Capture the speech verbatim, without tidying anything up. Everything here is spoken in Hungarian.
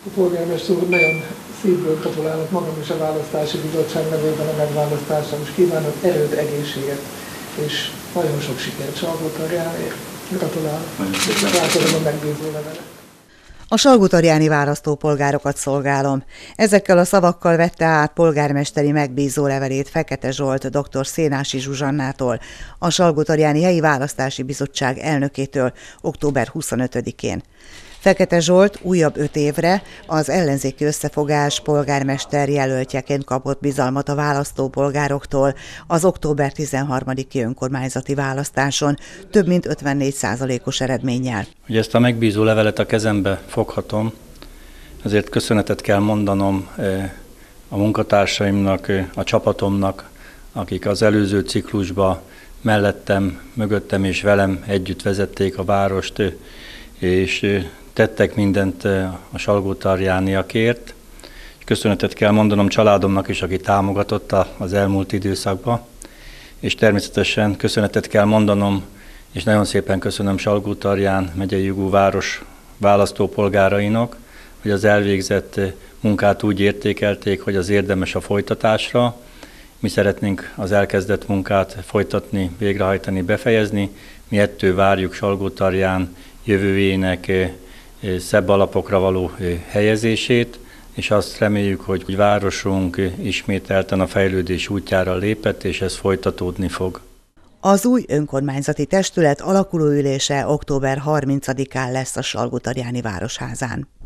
A polgármester úr, nagyon szívből gratulálok magam is a választási bizottság nevében a megválasztásra, és kívánok erőt, egészséget, és nagyon sok sikert Salgótarjánért. Gratulálok, és átadom a megbízó levelet. A salgótarjáni választópolgárokat szolgálom. Ezekkel a szavakkal vette át polgármesteri megbízó levelét Fekete Zsolt dr. Szénási Zsuzsannától, a Salgótarjáni Helyi Választási Bizottság elnökétől október huszonötödikén. Fekete Zsolt újabb öt évre az ellenzéki összefogás polgármester jelöltjeként kapott bizalmat a választópolgároktól az október tizenharmadiki önkormányzati választáson több mint ötvennégy százalékos eredménnyel. Hogy ezt a megbízó levelet a kezembe foghatom, ezért köszönetet kell mondanom a munkatársaimnak, a csapatomnak, akik az előző ciklusban mellettem, mögöttem és velem együtt vezették a várost, és tettek mindent a salgótarjániakért. Köszönetet kell mondanom családomnak is, aki támogatott az elmúlt időszakban, és természetesen köszönetet kell mondanom, és nagyon szépen köszönöm Salgótarján megyei jogú város választópolgárainak, hogy az elvégzett munkát úgy értékelték, hogy az érdemes a folytatásra. Mi szeretnénk az elkezdett munkát folytatni, végrehajtani, befejezni. Mi ettől várjuk Salgótarján jövőjének szebb alapokra való helyezését, és azt reméljük, hogy városunk ismételten a fejlődés útjára lépett, és ez folytatódni fog. Az új önkormányzati testület alakulóülése október harmincadikán lesz a Salgótarjáni Városházán.